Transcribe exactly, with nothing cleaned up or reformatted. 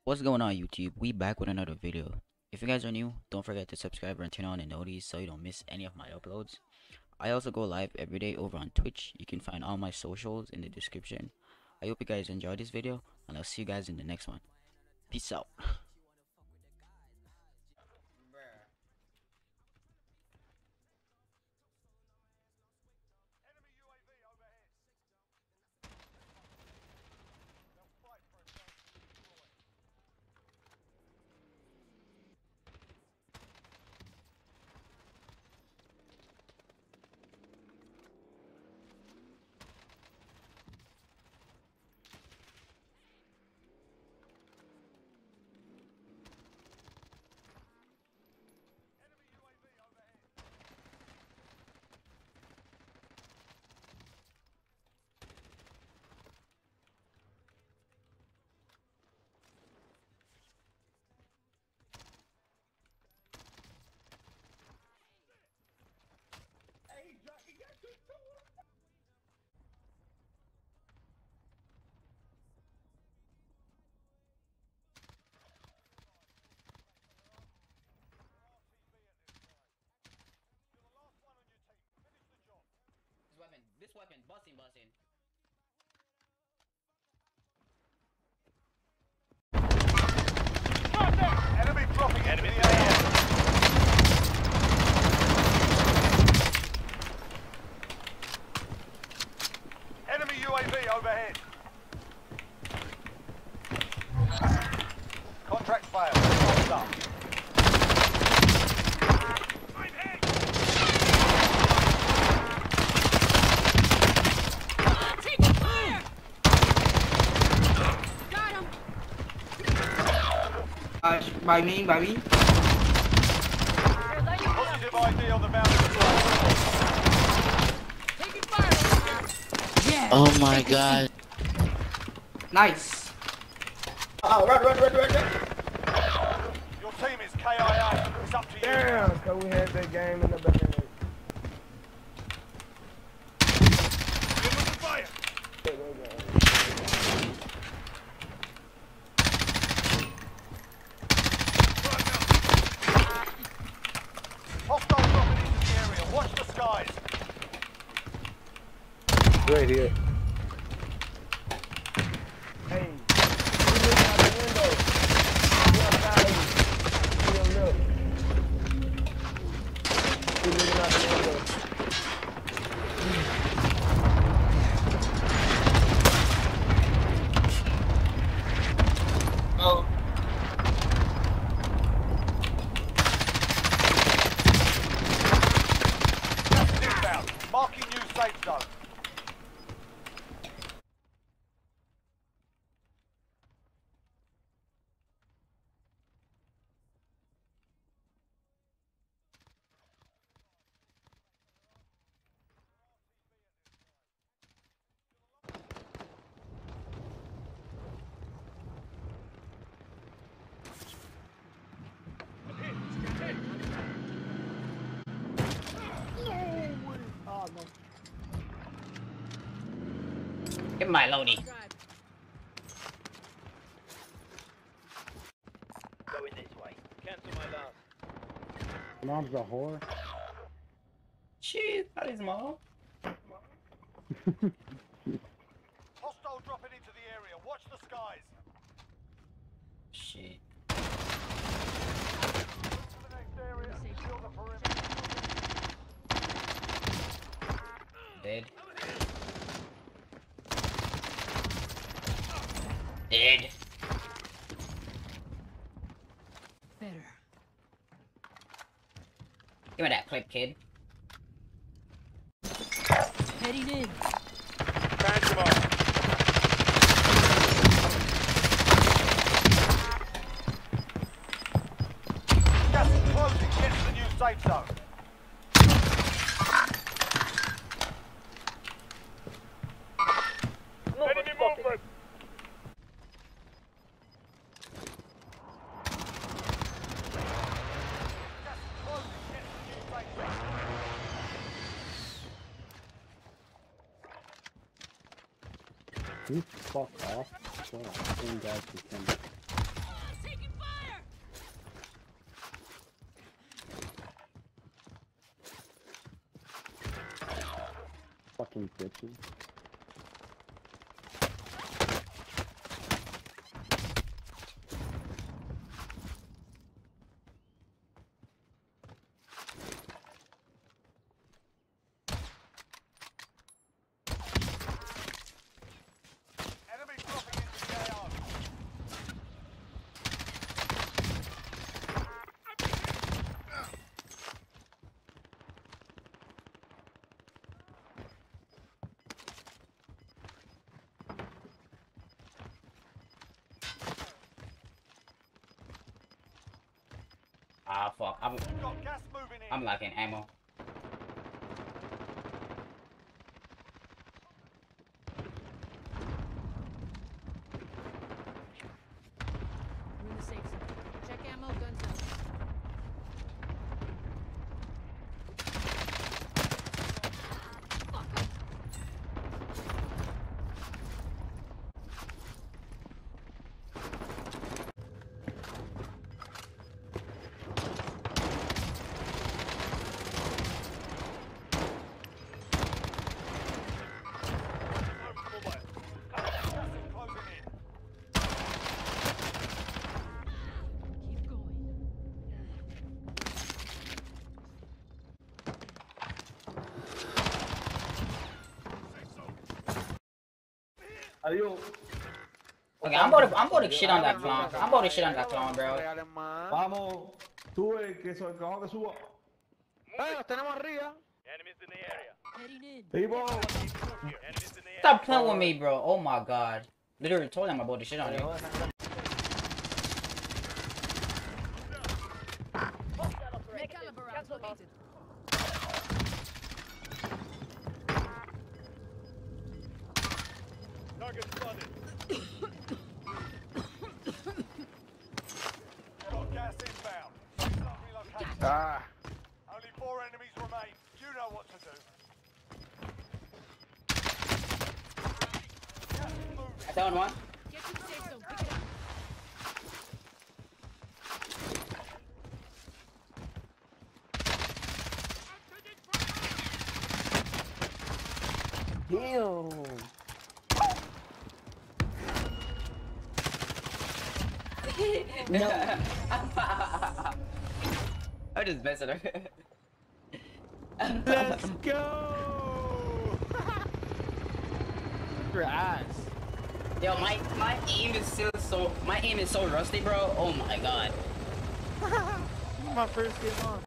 What's going on, YouTube? We back with another video. If you guys are new, don't forget to subscribe and turn on the notifications so you don't miss any of my uploads. I also go live every day over on Twitch. You can find all my socials in the description. I hope you guys enjoyed this video, and I'll see you guys in the next one. Peace out. This weapon, this weapon, busting, busting. Enemy dropping enemy in the air. Enemy U A V overhead. Contract failed. Thumbs up. I'm hit. Taking fire! Got him! Uh, by me, by me. Positive I D on the mountain. Taking fire! Yeah. Oh my god. Nice. Oh, run, run, run, run, run. Your team is K I A. It's up to you. Damn, so we had that game in the back. Give us the fire. Hostile dropping into the area. Watch the skies. Right here. Hey, we looking out the window. We outside. We don't know. We looking out the window. Oh. Gas is inbound. Marking new safe zone. Give my loadie. Going this way. Cancel my last. Mom's a whore. Shit, that is mom. Hostile dropping into the area. Watch the skies. Shit. To the next area. Secure the perimeter. Dead. Dead. Better. Give me that clip, kid. Heading in. Cancel on. Gas is closing. Get to the new safe zone. Enemy movement. Gas is closing. Get to the new safe zone. You fuck off. Well, I think that's the thing. Some bitches. Enemy dropping into the A R. Ah, fuck. I'm, We've got gas moving in. I'm lacking ammo. We're in the safe zone. Check ammo, guns out. Keep going. Adiós. Okay, I'm about to, I'm about to shit on that clown. I'm about to shit on that clown, bro. Vamos. Sube, que eso, que vamos que suba. Heading in. Tipo. Stop playing with me, bro. Oh my god. Literally told him I'm about to shit on you. Make caliber rounds located. Target spotted. Got gas inbound. Start relocating. Ah. Only four enemies remain. You know what to do. Gas is moving. I found one. Get to the safe zone. Pick it up. Damn. No. I'm just messing her. Let's go. Your ass. Yo, my my aim is still so my aim is so rusty, bro. Oh my god. My first game on.